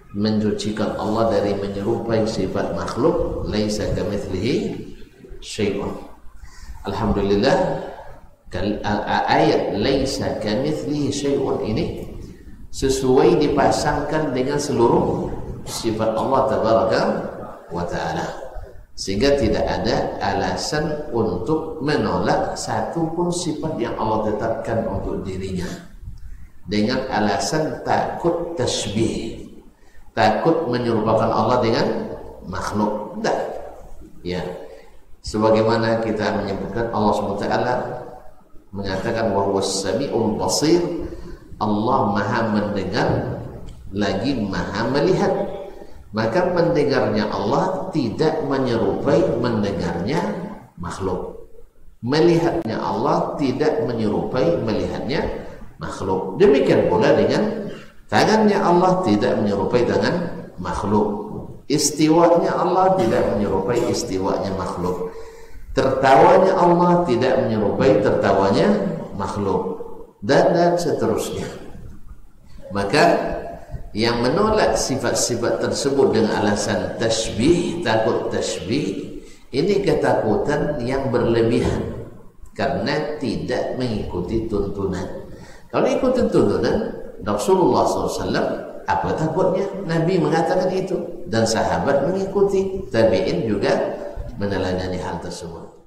mensucikan Allah dari menyerupai sifat makhluk. Laisa kamitslihi syai'un. Alhamdulillah, ayat laisa kamitslihi syai'un ini sesuai dipasangkan dengan seluruh sifat Allah tabaraka wa ta'ala, sehingga tidak ada alasan untuk menolak satu pun sifat yang Allah tetapkan untuk dirinya dengan alasan takut tasbih, takut menyerupakan Allah dengan makhluk. Tidak, ya, sebagaimana kita menyebutkan Allah SWT mengatakan wa huwas sami'ul basir, Allah maha mendengar lagi maha melihat. Maka mendengarnya Allah tidak menyerupai mendengarnya makhluk, melihatnya Allah tidak menyerupai melihatnya makhluk. Demikian pula dengan tangannya Allah tidak menyerupai tangan makhluk, istiwanya Allah tidak menyerupai istiwanya makhluk, tertawanya Allah tidak menyerupai tertawanya makhluk, dan seterusnya. Maka yang menolak sifat-sifat tersebut dengan alasan tasbih, takut tasbih, ini ketakutan yang berlebihan karena tidak mengikuti tuntunan. Kalau ikuti tuntunan Rasulullah SAW, apa takutnya? Nabi mengatakan itu dan sahabat mengikuti, tabi'in juga meneladani hal tersebut.